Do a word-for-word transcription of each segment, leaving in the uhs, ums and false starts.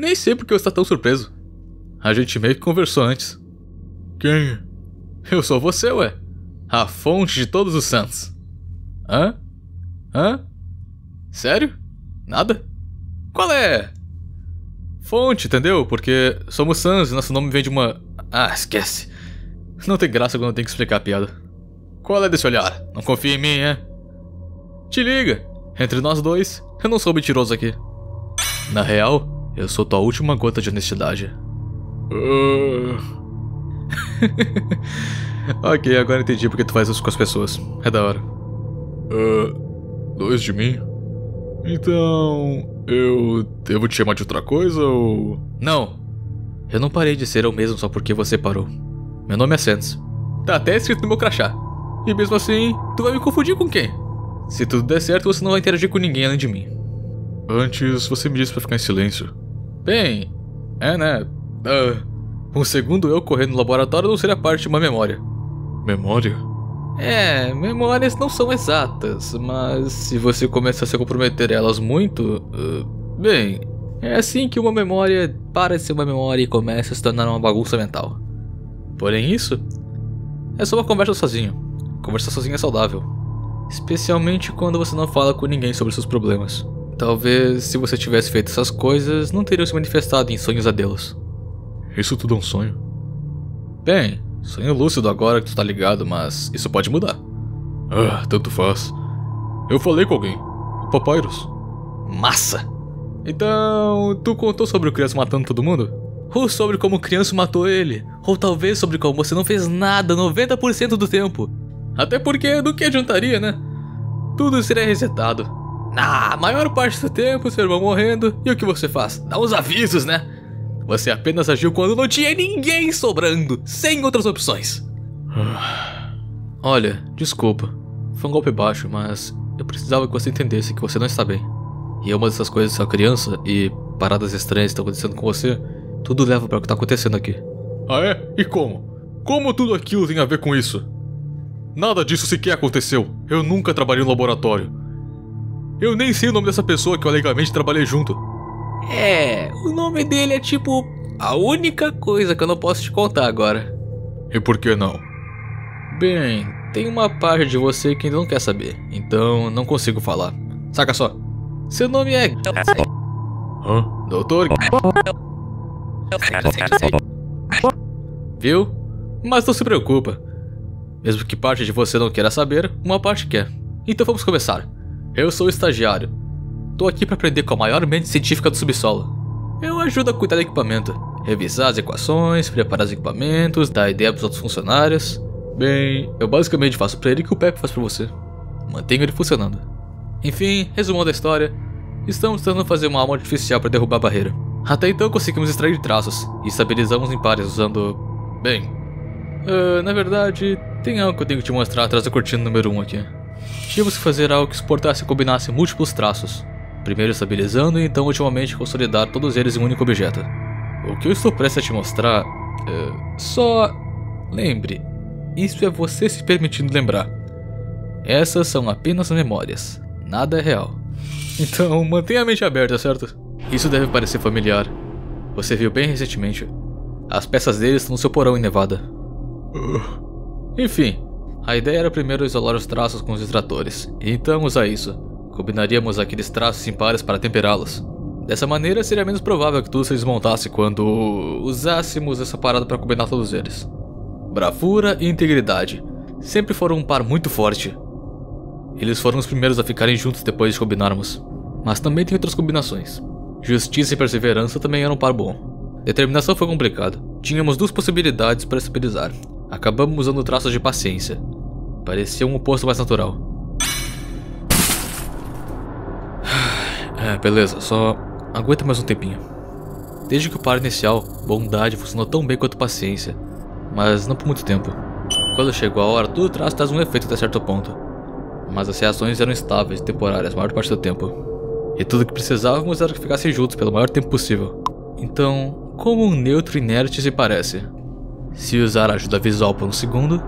Nem sei porque você está tão surpreso. A gente meio que conversou antes. Quem? Eu sou você, ué. A fonte de todos os santos. Hã? Hã? Sério? Nada? Qual é? Fonte, entendeu? Porque somos Sans e nosso nome vem de uma... Ah, esquece. Não tem graça quando eu tenho que explicar a piada. Qual é desse olhar? Não confia em mim, é? Te liga. Entre nós dois, eu não sou mentiroso aqui. Na real, eu sou tua última gota de honestidade. Uh... Ok, agora entendi porque tu faz isso com as pessoas. É da hora. Uh, dois de mim? Então, eu devo te chamar de outra coisa ou... Não. Eu não parei de ser eu mesmo só porque você parou. Meu nome é Sans. Tá até escrito no meu crachá. E mesmo assim, tu vai me confundir com quem? Se tudo der certo, você não vai interagir com ninguém além de mim. Antes, você me disse pra ficar em silêncio. Bem, é né? Uh, um segundo eu correndo no laboratório não seria parte de uma memória. Memória? É, memórias não são exatas, mas se você começar a se comprometer elas muito... Uh, bem, é assim que uma memória para de ser uma memória e começa a se tornar uma bagunça mental. Porém isso é só uma conversa sozinho. Conversar sozinho é saudável. Especialmente quando você não fala com ninguém sobre seus problemas. Talvez se você tivesse feito essas coisas, não teriam se manifestado em sonhos adelos. Isso tudo é um sonho? Bem, sonho lúcido agora que tu tá ligado, mas isso pode mudar. Ah, tanto faz. Eu falei com alguém. O Papyrus. Massa! Então, tu contou sobre o criança matando todo mundo? Ou sobre como o criança matou ele? Ou talvez sobre como você não fez nada noventa por cento do tempo? Até porque do que adiantaria, né? Tudo seria resetado. Na maior parte do tempo, seu irmão morrendo, e o que você faz? Dá uns avisos, né? Você apenas agiu quando não tinha ninguém sobrando, sem outras opções. Olha, desculpa. Foi um golpe baixo, mas eu precisava que você entendesse que você não está bem. E é uma dessas coisas, sua criança, e paradas estranhas estão acontecendo com você, tudo leva para o que está acontecendo aqui. Ah é? E como? Como tudo aquilo tem a ver com isso? Nada disso sequer aconteceu. Eu nunca trabalhei no laboratório. Eu nem sei o nome dessa pessoa que eu alegadamente trabalhei junto. É, o nome dele é tipo a única coisa que eu não posso te contar agora. E por que não? Bem, tem uma parte de você que ainda não quer saber, então não consigo falar. Saca só, seu nome é... Hã? Doutor... Viu? Mas não se preocupa. Mesmo que parte de você não queira saber, uma parte quer. Então vamos começar. Eu sou o estagiário. Tô aqui pra aprender com a maior mente científica do subsolo. Eu ajudo a cuidar do equipamento, revisar as equações, preparar os equipamentos, dar ideia pros outros funcionários. Bem, eu basicamente faço pra ele o que o Pepe faz pra você. Mantenho ele funcionando. Enfim, resumo da história. Estamos tentando fazer uma alma artificial pra derrubar a barreira. Até então conseguimos extrair traços e estabilizamos em pares usando... Bem... Uh, na verdade, tem algo que eu tenho que te mostrar atrás da cortina número um aqui. Tínhamos que fazer algo que suportasse e combinasse múltiplos traços. Primeiro estabilizando e então ultimamente consolidar todos eles em um único objeto. O que eu estou prestes a te mostrar... Uh, só... Lembre, isso é você se permitindo lembrar. Essas são apenas memórias, nada é real. Então mantenha a mente aberta, certo? Isso deve parecer familiar. Você viu bem recentemente. As peças deles estão no seu porão em Nevada. Uh. Enfim, a ideia era primeiro isolar os traços com os extratores, e então usar isso. Combinaríamos aqueles traços impares para temperá-los. Dessa maneira seria menos provável que tudo se desmontasse quando usássemos essa parada para combinar todos eles. Bravura e integridade sempre foram um par muito forte. Eles foram os primeiros a ficarem juntos depois de combinarmos. Mas também tem outras combinações. Justiça e perseverança também eram um par bom. Determinação foi complicado. Tínhamos duas possibilidades para estabilizar. Acabamos usando traços de paciência. Parecia um oposto mais natural. É, beleza, só aguenta mais um tempinho. Desde que o par inicial, bondade funcionou tão bem quanto paciência. Mas não por muito tempo. Quando chegou a hora, todo traço traz um efeito até certo ponto. Mas as reações eram estáveis e temporárias a maior parte do tempo. E tudo que precisávamos era que ficassem juntos pelo maior tempo possível. Então, como um neutro inerte se parece? Se usar a ajuda visual por um segundo,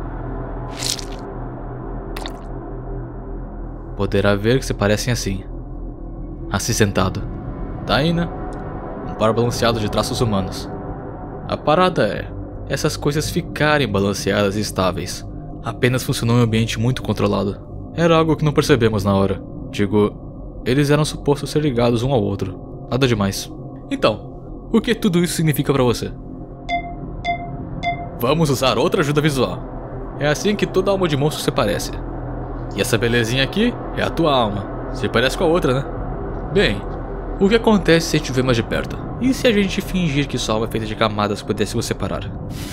poderá ver que se parecem assim. Assim sentado. Taina, um par balanceado de traços humanos. A parada é, essas coisas ficarem balanceadas e estáveis apenas funcionam em um ambiente muito controlado. Era algo que não percebemos na hora. Digo, eles eram supostos ser ligados um ao outro. Nada demais. Então, o que tudo isso significa pra você? Vamos usar outra ajuda visual. É assim que toda alma de monstro se parece. E essa belezinha aqui é a tua alma. Se parece com a outra, né? Bem, o que acontece se a gente ver mais de perto? E se a gente fingir que sua alma é feita de camadas que pudéssemos separar?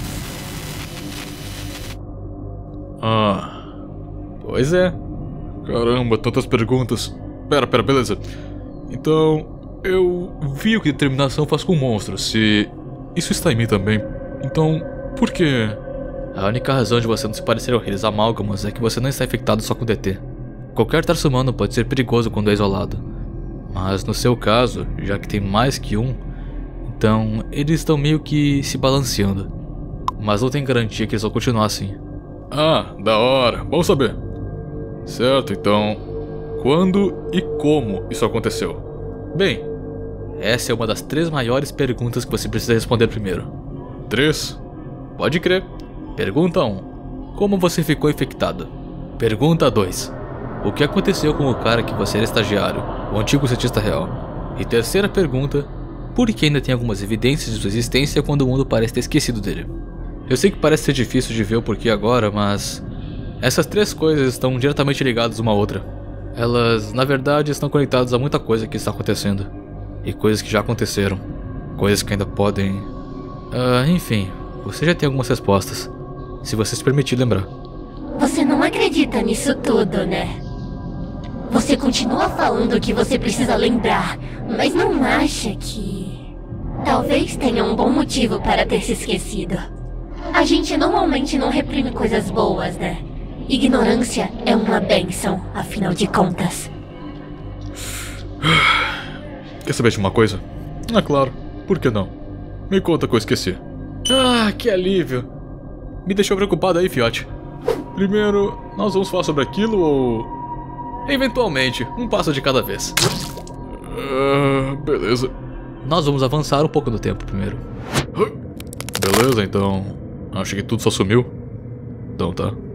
Ah... Pois é. Caramba, tantas perguntas. Pera, pera, beleza. Então, eu vi o que determinação faz com monstros. Se isso está em mim também, então, por que... A única razão de você não se parecer ao Reis Amálgamos é que você não está infectado só com D T. Qualquer traço humano pode ser perigoso quando é isolado. Mas no seu caso, já que tem mais que um, então eles estão meio que se balanceando. Mas não tem garantia que eles vão continuar assim. Ah, da hora, bom saber. Certo, então, quando e como isso aconteceu? Bem, essa é uma das três maiores perguntas que você precisa responder primeiro. Três? Pode crer. Pergunta um. Como você ficou infectado? Pergunta dois. O que aconteceu com o cara que você era estagiário, o antigo cientista real? E terceira pergunta. Por que ainda tem algumas evidências de sua existência quando o mundo parece ter esquecido dele? Eu sei que parece ser difícil de ver o porquê agora, mas... essas três coisas estão diretamente ligadas uma à outra. Elas, na verdade, estão conectadas a muita coisa que está acontecendo. E coisas que já aconteceram. Coisas que ainda podem... Ah, enfim, você já tem algumas respostas. Se você se permitir lembrar. Você não acredita nisso tudo, né? Você continua falando que você precisa lembrar, mas não acha que... talvez tenha um bom motivo para ter se esquecido. A gente normalmente não reprime coisas boas, né? Ignorância é uma bênção, afinal de contas. Quer saber de uma coisa? Ah, claro. Por que não? Me conta que eu esqueci. Ah, que alívio. Me deixou preocupado aí, fiote. Primeiro, nós vamos falar sobre aquilo ou... eventualmente, um passo de cada vez. Uh, beleza. Nós vamos avançar um pouco no tempo primeiro. Beleza, então... acho que tudo só sumiu. Então tá.